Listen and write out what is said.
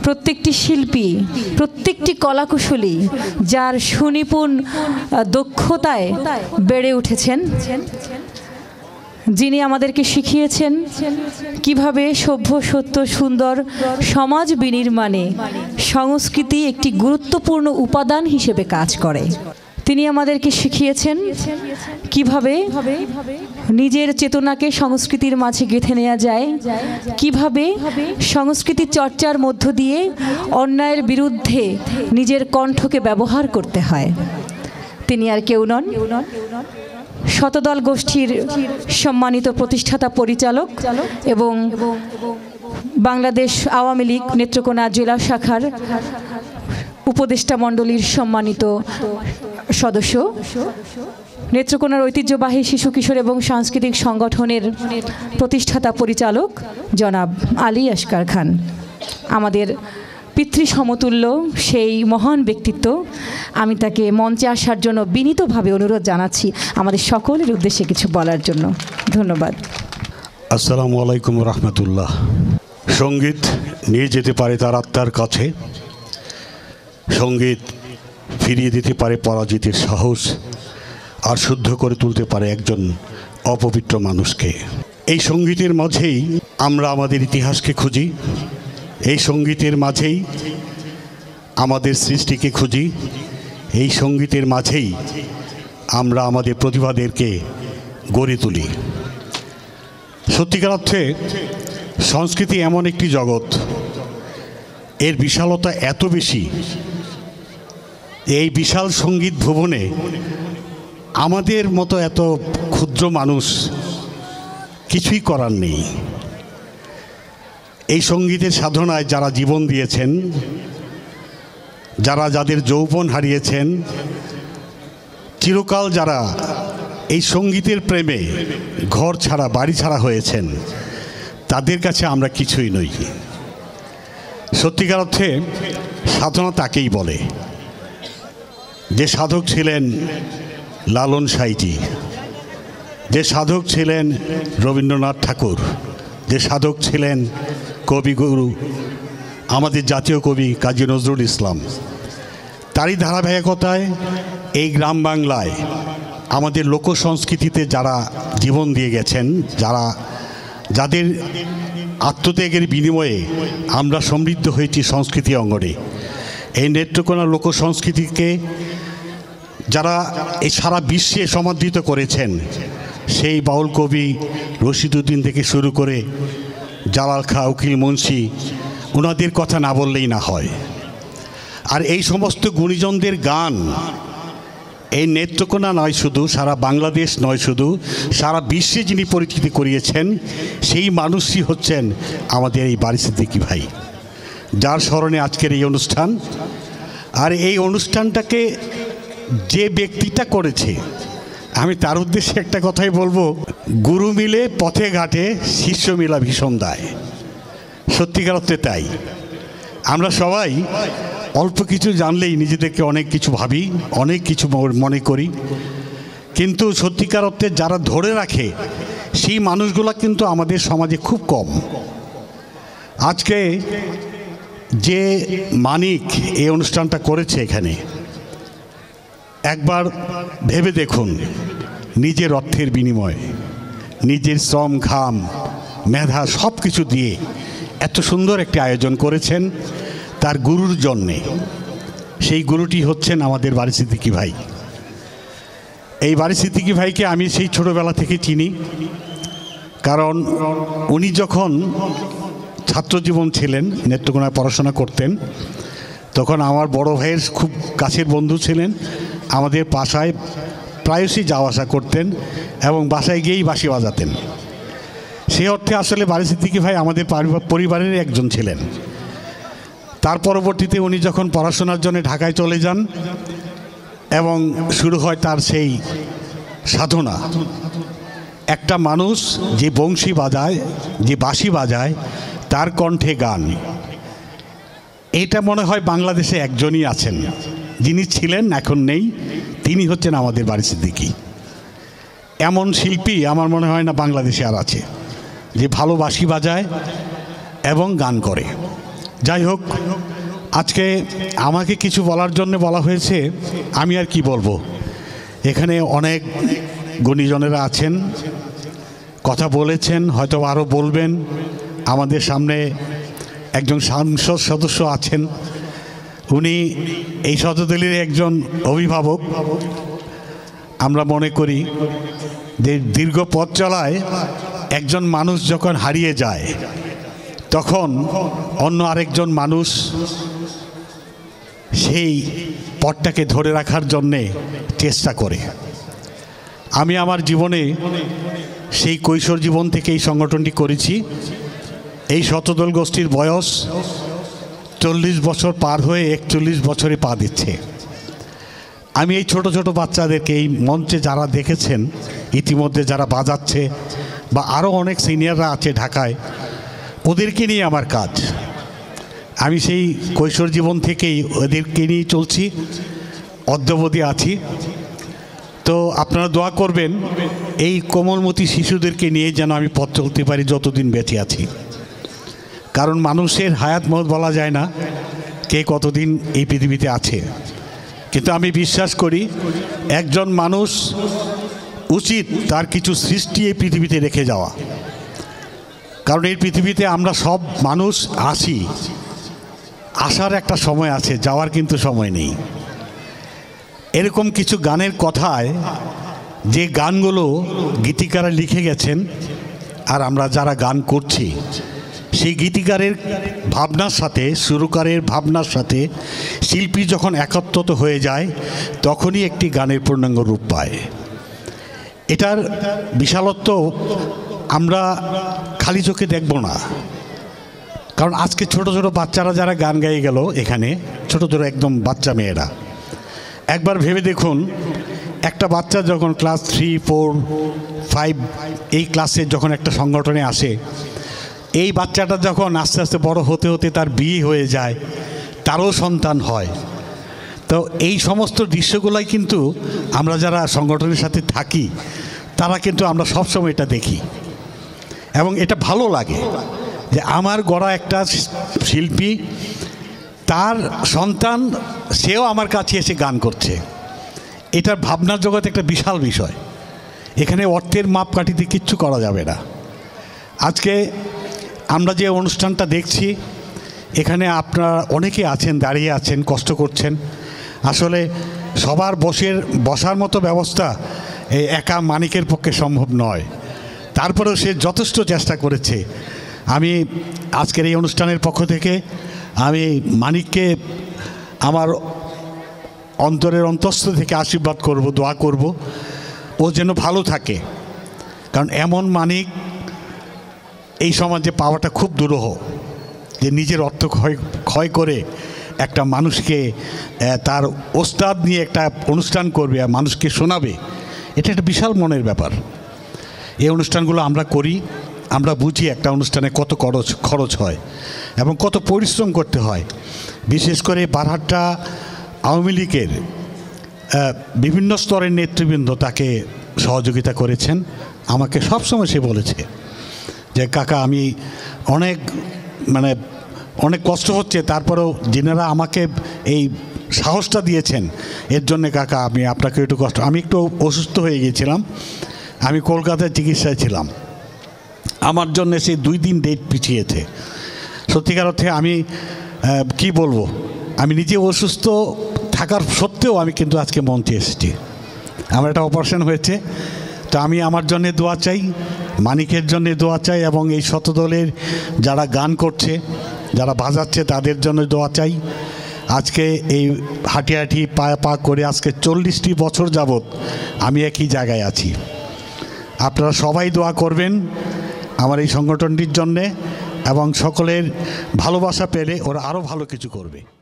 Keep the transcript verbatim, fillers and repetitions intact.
প্রত্যেকটি শিল্পী, প্রত্যেকটি কলাকুশলী যার সুনিপুণ দক্ষতায় বেড়ে উঠেছেন, যিনি আমাদেরকে শিখিয়েছেন কিভাবে সভ্য সত্য সুন্দর সমাজ বিনির্মাণে সংস্কৃতি একটি গুরুত্বপূর্ণ উপাদান হিসেবে কাজ করে। তিনি আমাদেরকে শিখিয়েছেন কিভাবে নিজের চেতনাকে সংস্কৃতির মাঝে গেঁথে নেওয়া যায়, কিভাবে সংস্কৃতি চর্চার মধ্য দিয়ে অন্যায়ের বিরুদ্ধে নিজের কণ্ঠকে ব্যবহার করতে হয়। তিনি আর কেউ নন, শতদল গোষ্ঠীর সম্মানিত প্রতিষ্ঠাতা পরিচালক এবং বাংলাদেশ আওয়ামী লীগ নেত্রকোনা জেলা শাখার উপদেষ্টা মণ্ডলীর সম্মানিত সদস্য, নেত্রকোনার ঐতিহ্যবাহী শিশু কিশোর এবং সাংস্কৃতিক সংগঠনের প্রতিষ্ঠাতা পরিচালক জনাব আলী আসকার খান। আমাদের পিতৃ সমতুল্য সেই মহান ব্যক্তিত্ব, আমি তাকে মঞ্চে আসার জন্য বিনীতভাবে অনুরোধ জানাচ্ছি আমাদের সকলের উদ্দেশ্যে কিছু বলার জন্য। ধন্যবাদ। আসসালামু আলাইকুম রহমতুল্লাহ। সঙ্গীত নিয়ে যেতে পারে তার আত্মার কাছে, সঙ্গীত ফিরিয়ে দিতে পারে পরাজিতের সাহস, আর শুদ্ধ করে তুলতে পারে একজন অপবিত্র মানুষকে। এই সঙ্গীতের মাঝেই আমরা আমাদের ইতিহাসকে খুঁজি, এই সঙ্গীতের মাঝেই আমাদের সৃষ্টিকে খুঁজি, এই সঙ্গীতের মাঝেই আমরা আমাদের প্রতিভাদেরকে গড়ে তুলি। সত্যিকার অর্থে সংস্কৃতি এমন একটি জগৎ, এর বিশালতা এত বেশি, এই বিশাল সঙ্গীত ভুবনে আমাদের মতো এত ক্ষুদ্র মানুষ কিছুই করার নেই। এই সঙ্গীতের সাধনায় যারা জীবন দিয়েছেন, যারা যাদের যৌবন হারিয়েছেন, চিরকাল যারা এই সঙ্গীতের প্রেমে ঘর ছাড়া বাড়ি ছাড়া হয়েছেন, তাদের কাছে আমরা কিছুই নই। সত্যিকার অর্থে সাধনা তাকেই বলে। যে সাধক ছিলেন লালন সাঁইজি, যে সাধক ছিলেন রবীন্দ্রনাথ ঠাকুর, যে সাধক ছিলেন কবিগুরু আমাদের জাতীয় কবি কাজী নজরুল ইসলাম, তারই ধারাবাহিকতায় এই গ্রাম বাংলায় আমাদের লোকসংস্কৃতিতে যারা জীবন দিয়ে গেছেন, যারা যাদের আত্মত্যাগের বিনিময়ে আমরা সমৃদ্ধ হয়েছি সংস্কৃতি অঙ্গনে, এই নেত্রকোনা লোকসংস্কৃতিকে যারা এই সারা বিশ্বে সমাদৃত করেছেন, সেই বাউল কবি রশিদউদ্দিন থেকে শুরু করে জালাল খাঁ, উকিল মুন্সি, ওনাদের কথা না বললেই না হয়। আর এই সমস্ত গুণীজনদের গান এই নেত্রকোনা নয় শুধু, সারা বাংলাদেশ নয় শুধু, সারা বিশ্বে যিনি পরিচিতি করিয়েছেন, সেই মানুষই হচ্ছেন আমাদের এই বারী সিদ্দিকী ভাই, যার স্মরণে আজকের এই অনুষ্ঠান। আর এই অনুষ্ঠানটাকে যে ব্যক্তিটা করেছে, আমি তার উদ্দেশ্যে একটা কথাই বলবো, গুরু মিলে পথে ঘাটে, শিষ্য মিলা ভীষণ দায়। সত্যিকার অর্থে তাই। আমরা সবাই অল্প কিছু জানলেই নিজেদেরকে অনেক কিছু ভাবি, অনেক কিছু মনে করি, কিন্তু সত্যিকার অর্থে যারা ধরে রাখে সেই মানুষগুলো কিন্তু আমাদের সমাজে খুব কম। আজকে যে মানিক এই অনুষ্ঠানটা করেছে এখানে, একবার ভেবে দেখুন, নিজের অর্থের বিনিময়ে, নিজের শ্রম ঘাম মেধা সব কিছু দিয়ে এত সুন্দর একটি আয়োজন করেছেন তার গুরুর জন্যে। সেই গুরুটি হচ্ছেন আমাদের বারী সিদ্দিকী ভাই। এই বারী সিদ্দিকী ভাইকে আমি সেই ছোটোবেলা থেকে চিনি, কারণ উনি যখন ছাত্রজীবন ছিলেন, নেত্রকোনায় পড়াশোনা করতেন, তখন আমার বড় ভাইয়ের খুব কাছের বন্ধু ছিলেন। আমাদের বাসায় প্রায়শই যাওয়া আসা করতেন এবং বাসায় গিয়েই বাঁশি বাজাতেন। সেই অর্থে আসলে বারী সিদ্দিকী ভাই আমাদের পরিবারের একজন ছিলেন। তার পরবর্তীতে উনি যখন পড়াশোনার জন্য ঢাকায় চলে যান এবং শুরু হয় তার সেই সাধনা। একটা মানুষ যে বংশী বাজায়, যে বাঁশি বাজায়, তার কণ্ঠে গান, এটা মনে হয় বাংলাদেশে একজনই আছেন, যিনি ছিলেন, এখন নেই। তিনি হচ্ছেন আমাদের বারী সিদ্দিকী। এমন শিল্পী আমার মনে হয় না বাংলাদেশে আর আছে, যে ভালো বাঁশি বাজায় এবং গান করে। যাই হোক, আজকে আমাকে কিছু বলার জন্য বলা হয়েছে, আমি আর কি বলবো। এখানে অনেক গুণীজনেরা আছেন, কথা বলেছেন, হয়তো আরও বলবেন। আমাদের সামনে একজন সংসদ সদস্য আছেন, উনি এই শতদলীর একজন অভিভাবক। আমরা মনে করি যে দীর্ঘ পথ চলায় একজন মানুষ যখন হারিয়ে যায়, তখন অন্য আরেকজন মানুষ সেই পথটাকে ধরে রাখার জন্যে চেষ্টা করে। আমি আমার জীবনে সেই কৈশোর জীবন থেকে এই সংগঠনটি করেছি। এই শতদল গোষ্ঠীর বয়স চল্লিশ বছর পার হয়ে একচল্লিশ বছরে পা দিচ্ছে। আমি এই ছোট ছোট বাচ্চাদেরকে এই মঞ্চে যারা দেখেছেন, ইতিমধ্যে যারা বাজাচ্ছে বা আরও অনেক সিনিয়ররা আছে ঢাকায়, ওদেরকে নিয়ে আমার কাজ। আমি সেই কৈশোর জীবন থেকেই ওদেরকে নিয়ে চলছি, অদ্যাবধি আছি। তো আপনারা দোয়া করবেন এই কোমলমতি শিশুদেরকে নিয়ে যেন আমি পথ চলতে পারি যতদিন বেঁচে আছি। কারণ মানুষের হায়াত মত বলা যায় না কে কতদিন এই পৃথিবীতে আছে, কিন্তু আমি বিশ্বাস করি একজন মানুষ উচিত তার কিছু সৃষ্টি এই পৃথিবীতে রেখে যাওয়া। কারণ এই পৃথিবীতে আমরা সব মানুষ আসি, আসার একটা সময় আছে, যাওয়ার কিন্তু সময় নেই। এরকম কিছু গানের কথায় যে গানগুলো গীতিকাররা লিখে গেছেন আর আমরা যারা গান করছি, সেই গীতিকারের ভাবনার সাথে সুরকারের ভাবনার সাথে শিল্পী যখন একত্রিত হয়ে যায়, তখনই একটি গানের পূর্ণাঙ্গ রূপ পায়। এটার বিশালত্ব আমরা খালি চোখে দেখব না। কারণ আজকে ছোট ছোট বাচ্চারা যারা গান গাইয়ে গেল, এখানে ছোট ছোট একদম বাচ্চা মেয়েরা, একবার ভেবে দেখুন, একটা বাচ্চা যখন ক্লাস থ্রি ফোর ফাইভ এই ক্লাসে যখন একটা সংগঠনে আসে, এই বাচ্চাটা যখন আস্তে আস্তে বড় হতে হতে তার বিয়ে হয়ে যায়, তারও সন্তান হয়। তো এই সমস্ত দৃশ্যগুলাই কিন্তু আমরা যারা সংগঠনের সাথে থাকি, তারা কিন্তু আমরা সবসময় এটা দেখি এবং এটা ভালো লাগে যে আমার গড়া একটা শিল্পী, তার সন্তান সেও আমার কাছে এসে গান করছে। এটার ভাবনার জগৎ একটা বিশাল বিষয়। এখানে অর্থের মাপকাঠিতে কিচ্ছু করা যাবে না। আজকে আমরা যে অনুষ্ঠানটা দেখছি, এখানে আপনারা অনেকে আছেন, দাঁড়িয়ে আছেন, কষ্ট করছেন। আসলে সবার বসের বসার মতো ব্যবস্থা এই একা মানিকের পক্ষে সম্ভব নয়, তারপরেও সে যথেষ্ট চেষ্টা করেছে। আমি আজকের এই অনুষ্ঠানের পক্ষ থেকে আমি মানিককে আমার অন্তরের অন্তঃস্থ থেকে আশীর্বাদ করব, দোয়া করব ও যেন ভালো থাকে। কারণ এমন মানিক এই সমাজে পাওয়াটা খুব দুরূহ, যে নিজের অর্থ ক্ষয় ক্ষয় করে একটা মানুষকে তার ওস্তাদ নিয়ে একটা অনুষ্ঠান করবে আর মানুষকে শোনাবে, এটা একটা বিশাল মনের ব্যাপার। এই অনুষ্ঠানগুলো আমরা করি, আমরা বুঝি একটা অনুষ্ঠানে কত খরচ খরচ হয় এবং কত পরিশ্রম করতে হয়। বিশেষ করে বারহাট্টা আওয়ামী লীগের বিভিন্ন স্তরের নেতৃবৃন্দ তাকে সহযোগিতা করেছেন। আমাকে সবসময় সে বলেছে যে কাকা, আমি অনেক মানে অনেক কষ্ট হচ্ছে, তারপরেও যিনারা আমাকে এই সাহসটা দিয়েছেন, এর জন্যে কাকা আমি আপনাকে একটু কষ্ট। আমি একটু অসুস্থ হয়ে গিয়েছিলাম, আমি কলকাতায় চিকিৎসায় ছিলাম, আমার জন্য সেই দুই দিন ডেট পিছিয়েছে। সত্যিকার অর্থে আমি কি বলবো, আমি নিজে অসুস্থ থাকার সত্ত্বেও আমি কিন্তু আজকে মঞ্চে এসেছি। আমার একটা অপারেশন হয়েছে, তো আমি আমার জন্যে দোয়া চাই, মানিকের জন্যে দোয়া চাই এবং এই শতদলের যারা গান করছে, যারা বাজাচ্ছে, তাদের জন্য দোয়া চাই। আজকে এই হাঁটি হাঁটি পা পা করে আজকে চল্লিশটি বছর যাবৎ আমি একই জায়গায় আছি। আপনারা সবাই দোয়া করবেন আমার এই সংগঠনটির জন্যে এবং সকলের ভালোবাসা পেলে ওরা আরও ভালো কিছু করবে।